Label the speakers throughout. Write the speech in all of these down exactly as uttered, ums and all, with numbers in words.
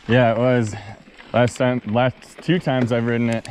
Speaker 1: Yeah, it was. Last time, last two times I've ridden it.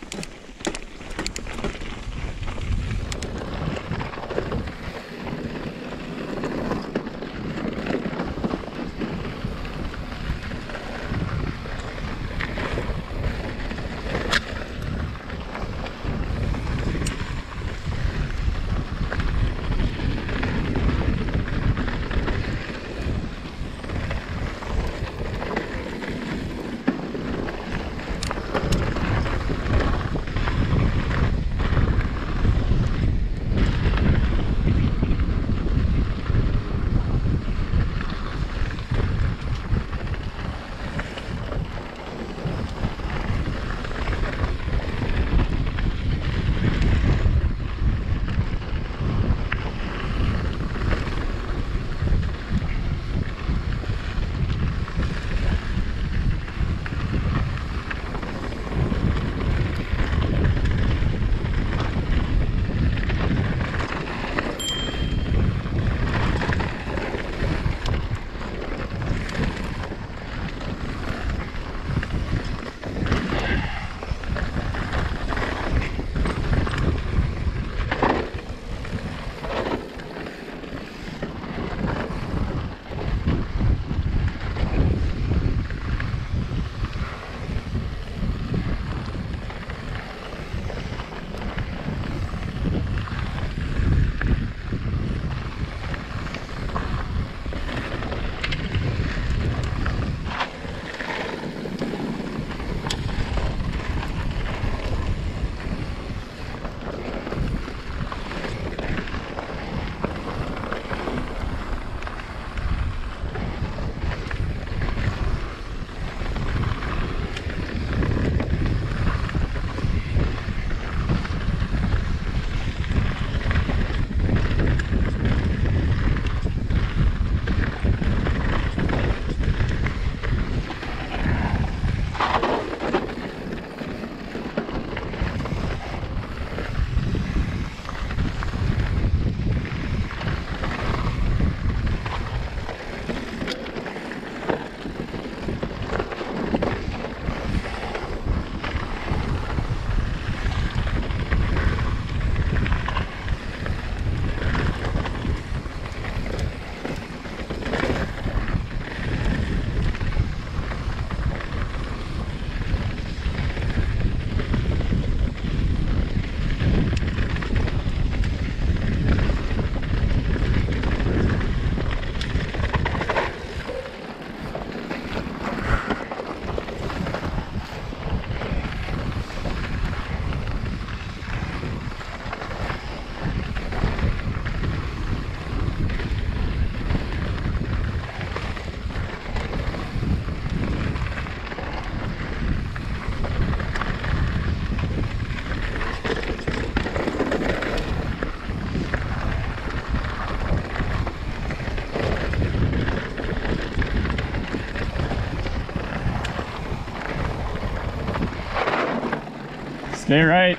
Speaker 1: Stay right.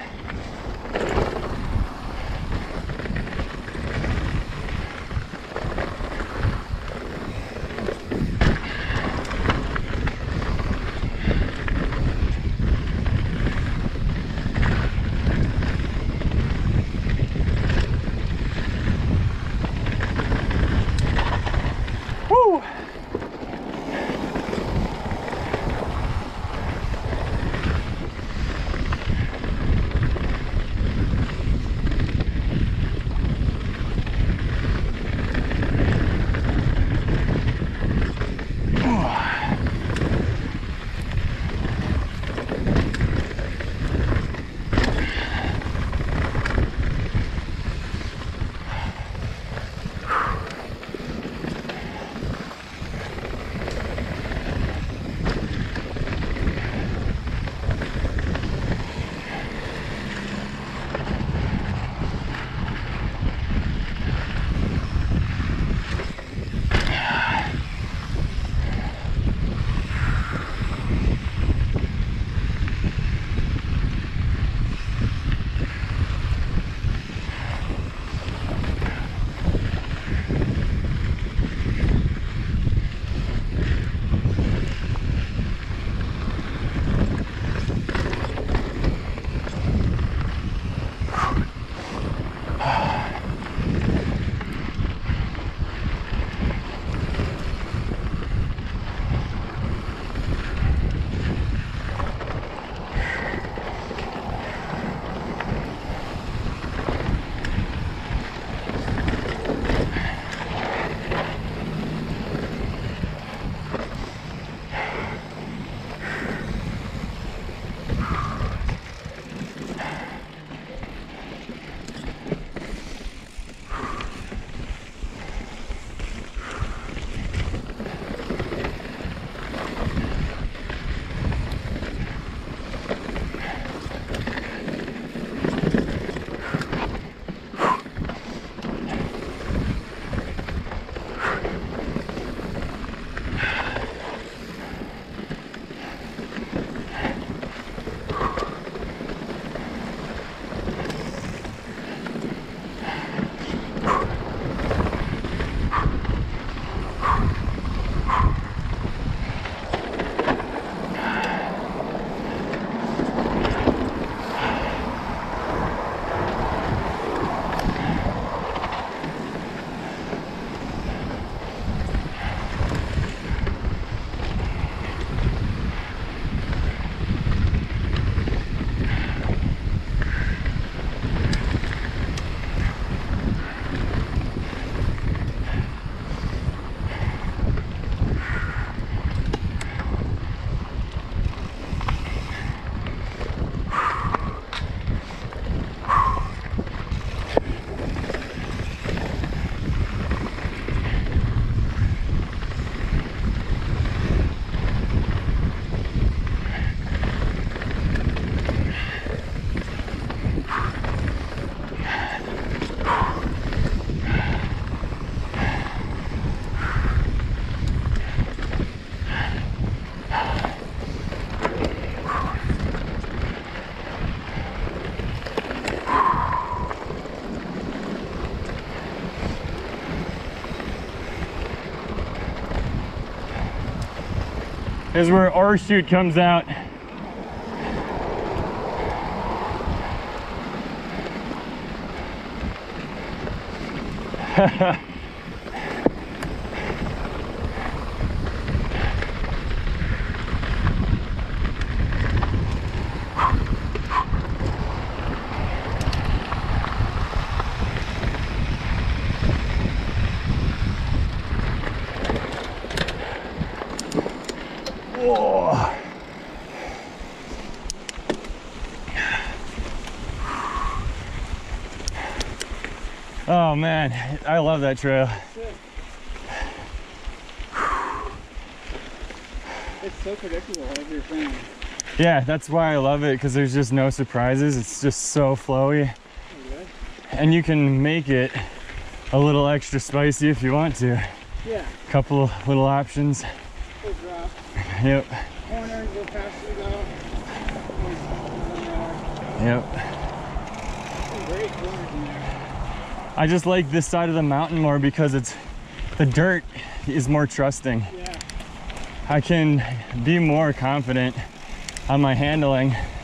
Speaker 1: Woo! is where our chute comes out. Whoa. Oh man, I love that trail.
Speaker 2: It's so predictable, like you're saying.
Speaker 1: Yeah, that's why I love it, because there's just no surprises. It's just so flowy.
Speaker 2: Okay.
Speaker 1: And you can make it a little extra spicy if you want to.
Speaker 2: Yeah.
Speaker 1: Couple little options.
Speaker 2: Full drop.
Speaker 1: Yep.
Speaker 2: Corner, go past you go.
Speaker 1: Yep.
Speaker 2: Some great corners in there.
Speaker 1: I just like this side of the mountain more because it's the dirt is more trusting.
Speaker 2: Yeah.
Speaker 1: I can be more confident on my handling